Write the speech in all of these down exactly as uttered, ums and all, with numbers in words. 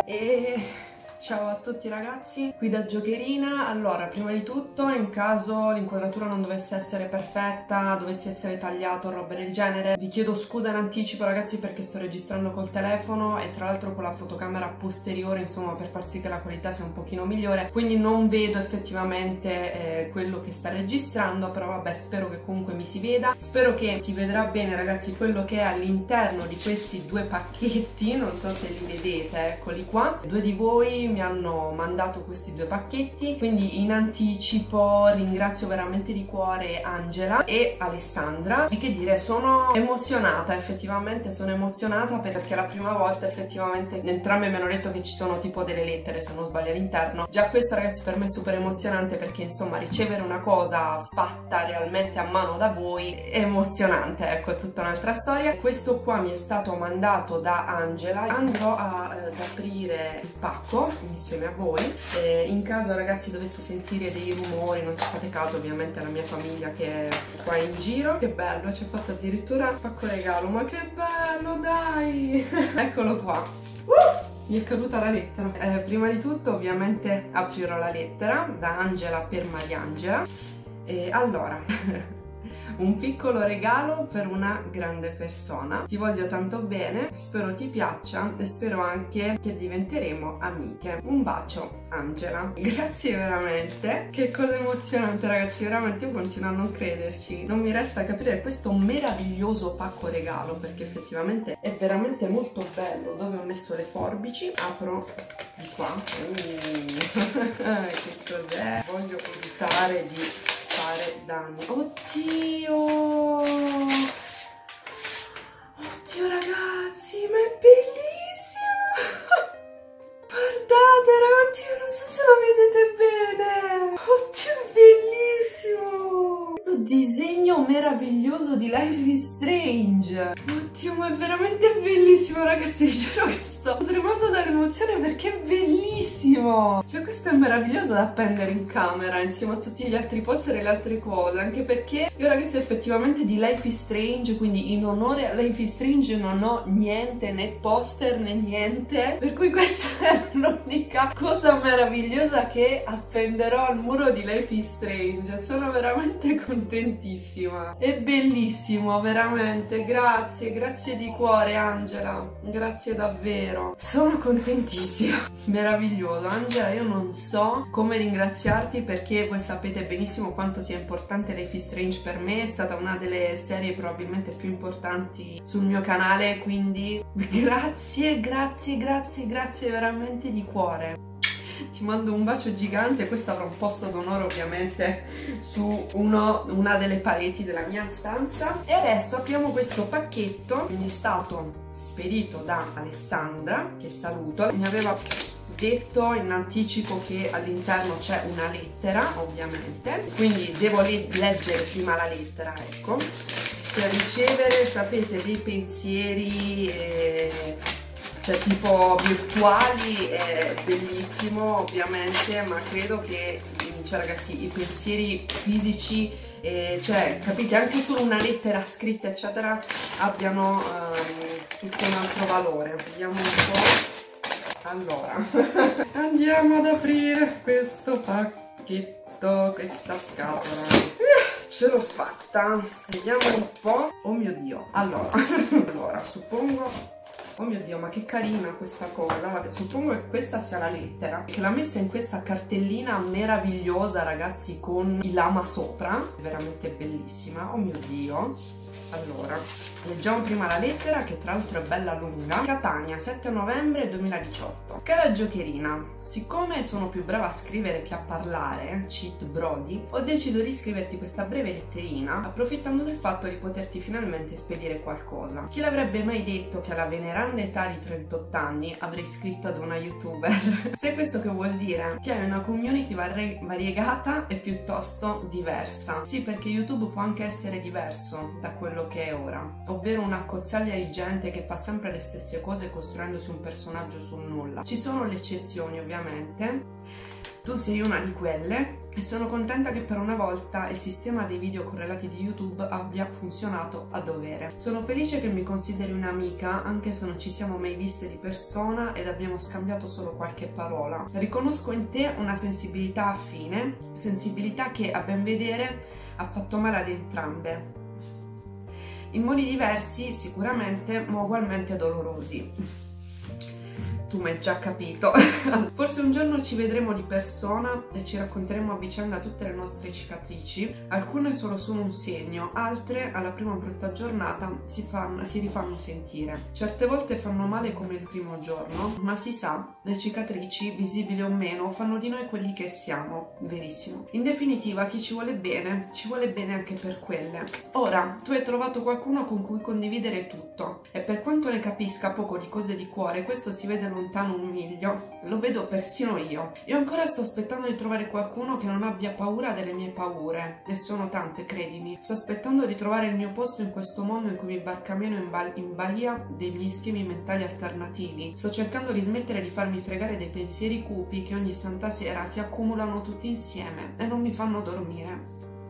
E ciao a tutti ragazzi, qui da Giocherina. Allora, prima di tutto, in caso l'inquadratura non dovesse essere perfetta, dovesse essere tagliato o roba del genere, vi chiedo scusa in anticipo ragazzi, perché sto registrando col telefono e tra l'altro con la fotocamera posteriore, insomma, per far sì che la qualità sia un pochino migliore, quindi non vedo effettivamente eh, quello che sta registrando, però vabbè, spero che comunque mi si veda, spero che si vedrà bene ragazzi quello che è all'interno di questi due pacchetti. Non so se li vedete, eccoli qua. Due di voi mi hanno mandato questi due pacchetti, quindi in anticipo ringrazio veramente di cuore Angela e Alessandra. E che dire, sono emozionata, effettivamente sono emozionata perché la prima volta effettivamente entrambe mi hanno detto che ci sono tipo delle lettere, se non sbaglio, all'interno. Già questo ragazzi per me è super emozionante, perché insomma ricevere una cosa fatta realmente a mano da voi è emozionante, ecco, è tutta un'altra storia. Questo qua mi è stato mandato da Angela, andrò a, ad aprire il pacco insieme a voi. E in caso ragazzi doveste sentire dei rumori, non ci fate caso, ovviamente alla mia famiglia che è qua in giro. Che bello, ci ha fatto addirittura un pacco regalo, ma che bello, dai! Eccolo qua. Uh! Mi è caduta la lettera. Eh, prima di tutto ovviamente aprirò la lettera da Angela per Mariangela. E allora un piccolo regalo per una grande persona. Ti voglio tanto bene, spero ti piaccia e spero anche che diventeremo amiche. Un bacio Angela. Grazie veramente. Che cosa emozionante ragazzi, veramente io continuo a non crederci. Non mi resta a capire questo meraviglioso pacco regalo, perché effettivamente è veramente molto bello. Dove ho messo le forbici? Apro di qua. Uh. Che cos'è? Voglio evitare di fare danni. Oddio! Oddio ragazzi, ma è bellissimo! Guardate ragazzi, non so se lo vedete bene! Oddio, è bellissimo! Questo disegno meraviglioso di Life is Strange! Oddio, ma è veramente bellissimo ragazzi, giuro che sto tremando dall'emozione perché è bellissimo! Cioè questo è meraviglioso da appendere in camera insieme a tutti gli altri poster e le altre cose, anche perché io ragazzi effettivamente di Life is Strange, quindi in onore a Life is Strange, non ho niente, né poster né niente, per cui questa è l'unica cosa meravigliosa che appenderò al muro di Life is Strange. Sono veramente contentissima, è bellissimo veramente. Grazie, grazie di cuore Angela, grazie davvero, sono contentissima, meraviglioso Angela. Io non so come ringraziarti, perché voi sapete benissimo quanto sia importante Life is Strange per me, è stata una delle serie probabilmente più importanti sul mio canale, quindi grazie, grazie, grazie, grazie veramente di cuore. Ti mando un bacio gigante. Questo avrà un posto d'onore ovviamente su uno, una delle pareti della mia stanza. E adesso apriamo questo pacchetto. Mi è stato spedito da Alessandra, che saluto. Mi aveva detto in anticipo che all'interno c'è una lettera, ovviamente, quindi devo leggere prima la lettera, ecco, per ricevere, sapete, dei pensieri eh, cioè tipo virtuali. È bellissimo ovviamente, ma credo che, cioè ragazzi, i pensieri fisici, eh, cioè capite, anche solo una lettera scritta eccetera, abbiano um, tutto un altro valore. Vediamo un po'. Allora andiamo ad aprire questo pacchetto, questa scatola. Ce l'ho fatta, vediamo un po'. Oh mio dio. Allora allora suppongo, oh mio dio, ma che carina questa cosa. Vabbè, suppongo che questa sia la lettera, che l'ha messa in questa cartellina meravigliosa ragazzi, con il lama sopra, veramente bellissima. Oh mio dio. Allora, leggiamo prima la lettera, che tra l'altro è bella lunga. Catania, sette novembre duemiladiciotto. Cara Giocherina, siccome sono più brava a scrivere che a parlare, cheat Brody, ho deciso di scriverti questa breve letterina, approfittando del fatto di poterti finalmente spedire qualcosa. Chi l'avrebbe mai detto che alla veneranda età di trentotto anni avrei scritto ad una youtuber? Sai questo che vuol dire? Che hai una community vari variegata e piuttosto diversa. Sì, perché YouTube può anche essere diverso da quello che è ora, ovvero una cozzaglia di gente che fa sempre le stesse cose costruendosi un personaggio sul nulla. Ci sono le eccezioni ovviamente, tu sei una di quelle e sono contenta che per una volta il sistema dei video correlati di YouTube abbia funzionato a dovere. Sono felice che mi consideri un'amica, anche se non ci siamo mai viste di persona ed abbiamo scambiato solo qualche parola. Riconosco in te una sensibilità affine, sensibilità che a ben vedere ha fatto male ad entrambe. In modi diversi sicuramente, ma ugualmente dolorosi. Tu mi hai già capito. Forse un giorno ci vedremo di persona e ci racconteremo a vicenda tutte le nostre cicatrici. Alcune solo sono un segno, altre alla prima brutta giornata si, fanno, si rifanno sentire. Certe volte fanno male come il primo giorno, ma si sa, le cicatrici, visibili o meno, fanno di noi quelli che siamo. Verissimo. In definitiva, chi ci vuole bene, ci vuole bene anche per quelle. Ora, tu hai trovato qualcuno con cui condividere tutto e per quanto ne capisca poco di cose di cuore, questo si vede lontano un miglio, lo vedo persino io. Io ancora sto aspettando di trovare qualcuno che non abbia paura delle mie paure, e sono tante, credimi. Sto aspettando di trovare il mio posto in questo mondo in cui mi barcameno in, ba in balia dei miei schemi mentali alternativi. Sto cercando di smettere di farmi fregare dei pensieri cupi che ogni santa sera si accumulano tutti insieme e non mi fanno dormire.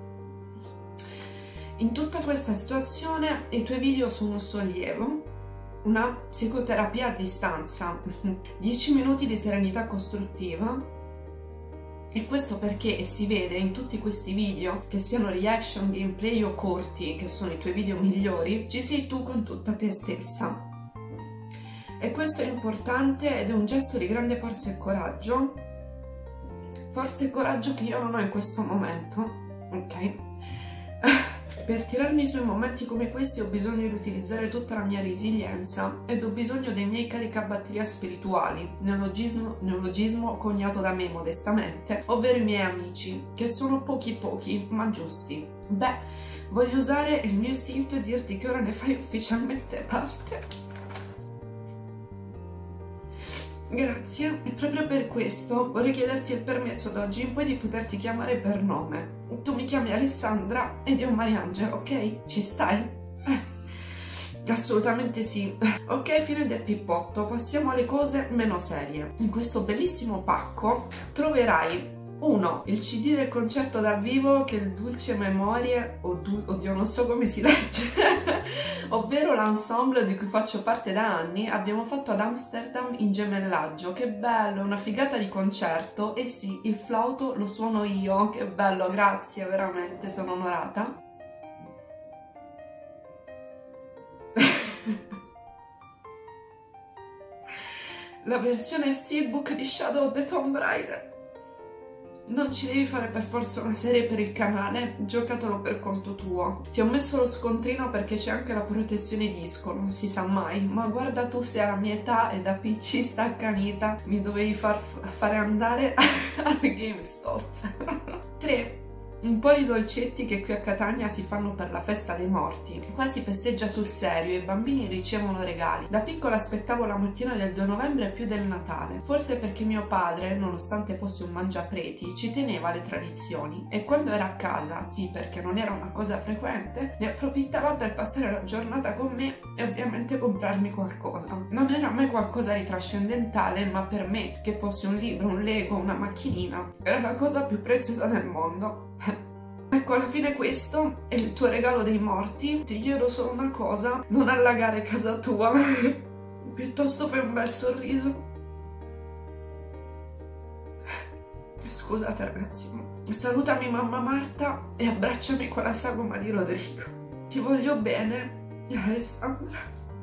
In tutta questa situazione i tuoi video sono un sollievo, una psicoterapia a distanza, dieci minuti di serenità costruttiva, e questo perché si vede in tutti questi video, che siano reaction, gameplay o corti, che sono i tuoi video migliori, ci sei tu con tutta te stessa. E questo è importante ed è un gesto di grande forza e coraggio, forza e coraggio che io non ho in questo momento, ok? Per tirarmi su in momenti come questi ho bisogno di utilizzare tutta la mia resilienza ed ho bisogno dei miei caricabatteria spirituali, neologismo, neologismo coniato da me modestamente, ovvero i miei amici, che sono pochi pochi ma giusti. Beh, voglio usare il mio istinto e dirti che ora ne fai ufficialmente parte. Grazie, e proprio per questo vorrei chiederti il permesso da oggi in poi di poterti chiamare per nome. Tu mi chiami Alessandra ed io Mariangela, ok? Ci stai? Eh, assolutamente sì. Ok, fine del pippotto, passiamo alle cose meno serie. In questo bellissimo pacco troverai uno, il C D del concerto dal vivo che è il Dulce Memorie, o du oddio non so come si legge, ovvero l'ensemble di cui faccio parte da anni, abbiamo fatto ad Amsterdam in gemellaggio. Che bello, una figata di concerto, e sì, il flauto lo suono io, che bello, grazie, veramente, sono onorata. La versione steelbook di Shadow of the Tomb Raider. Non ci devi fare per forza una serie per il canale, giocatelo per conto tuo. Ti ho messo lo scontrino perché c'è anche la protezione disco, non si sa mai, ma guarda tu, se alla mia età e da piccista accanita mi dovevi far fare andare al GameStop. tre. Un po' di dolcetti che qui a Catania si fanno per la festa dei morti. Qua si festeggia sul serio e i bambini ricevono regali. Da piccola aspettavo la mattina del due novembre più del Natale, forse perché mio padre, nonostante fosse un mangiapreti, ci teneva alle tradizioni e quando era a casa, sì perché non era una cosa frequente, ne approfittava per passare la giornata con me e ovviamente comprarmi qualcosa. Non era mai qualcosa di trascendentale, ma per me, che fosse un libro, un Lego, una macchinina, era la cosa più preziosa del mondo. Ecco, alla fine questo è il tuo regalo dei morti. Ti chiedo solo una cosa: non allagare casa tua. Piuttosto fai un bel sorriso. Scusate ragazzi, salutami mamma Marta e abbracciami con la sagoma di Rodrigo. Ti voglio bene, Alessandra.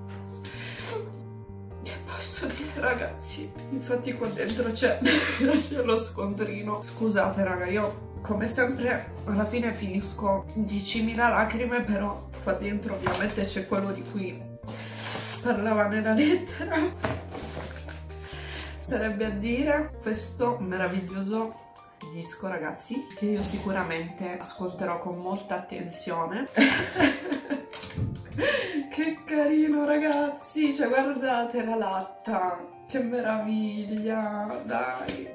Che posso dire ragazzi? Infatti qua dentro c'è lo scontrino. Scusate raga, io come sempre alla fine finisco diecimila lacrime, però qua dentro ovviamente c'è quello di cui parlava nella lettera. Sarebbe a dire questo meraviglioso disco ragazzi, che io sicuramente ascolterò con molta attenzione. Che carino ragazzi, cioè guardate la latta, che meraviglia, dai.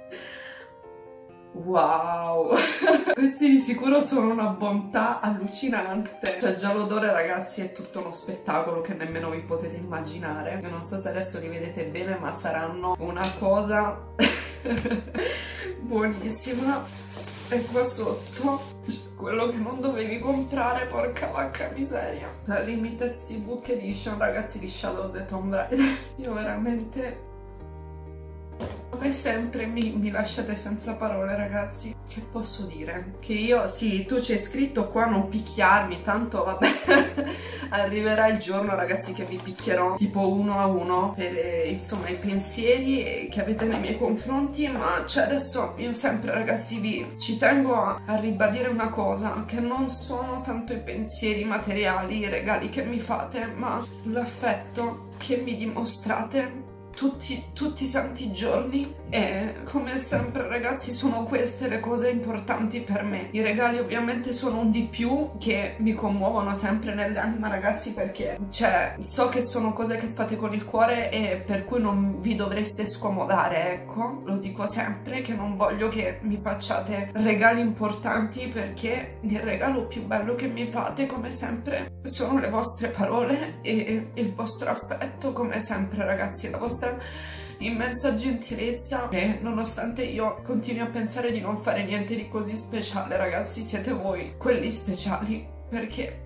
Wow, questi di sicuro sono una bontà allucinante. Cioè già l'odore ragazzi è tutto uno spettacolo che nemmeno vi potete immaginare. Io non so se adesso li vedete bene, ma saranno una cosa buonissima. E qua sotto quello che non dovevi comprare, porca vacca miseria, la Limited Steelbook Edition, ragazzi, di Shadow of the Tomb Raider. Io veramente, come sempre mi, mi lasciate senza parole, ragazzi. Che posso dire? Che io, sì, tu c'è scritto qua non picchiarmi, tanto vabbè. Arriverà il giorno, ragazzi, che vi picchierò tipo uno a uno per eh, insomma i pensieri che avete nei miei confronti. Ma cioè adesso io sempre, ragazzi, vi ci tengo a, a ribadire una cosa, che non sono tanto i pensieri materiali, i regali che mi fate, ma l'affetto che mi dimostrate Tutti, tutti i santi giorni. E come sempre, ragazzi, sono queste le cose importanti per me. I regali ovviamente sono un di più che mi commuovono sempre nell'anima, ragazzi, perché cioè so che sono cose che fate con il cuore e per cui non vi dovreste scomodare, ecco, lo dico sempre, che non voglio che mi facciate regali importanti, perché il regalo più bello che mi fate, come sempre, sono le vostre parole e il vostro affetto, come sempre, ragazzi, la vostra immensa gentilezza. E nonostante io continui a pensare di non fare niente di così speciale, ragazzi, siete voi quelli speciali, perché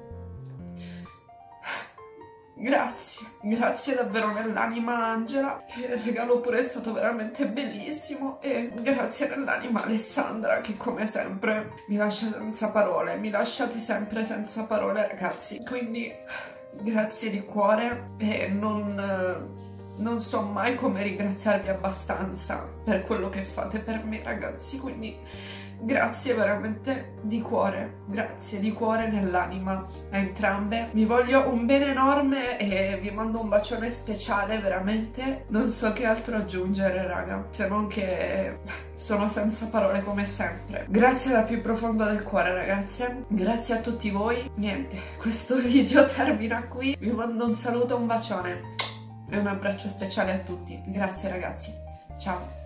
grazie, grazie davvero nell'anima, Angela, che il regalo pure è stato veramente bellissimo, e grazie nell'anima, Alessandra, che come sempre mi lascia senza parole, mi lasciate sempre senza parole, ragazzi. Quindi grazie di cuore, e non non so mai come ringraziarvi abbastanza per quello che fate per me, ragazzi, quindi grazie veramente di cuore, grazie di cuore nell'anima a entrambe. Vi voglio un bene enorme e vi mando un bacione speciale, veramente non so che altro aggiungere, raga, se non che sono senza parole come sempre. Grazie dal più profondo del cuore, ragazze, grazie a tutti voi. Niente, questo video termina qui, vi mando un saluto, un bacione e un abbraccio speciale a tutti. Grazie, ragazzi, ciao.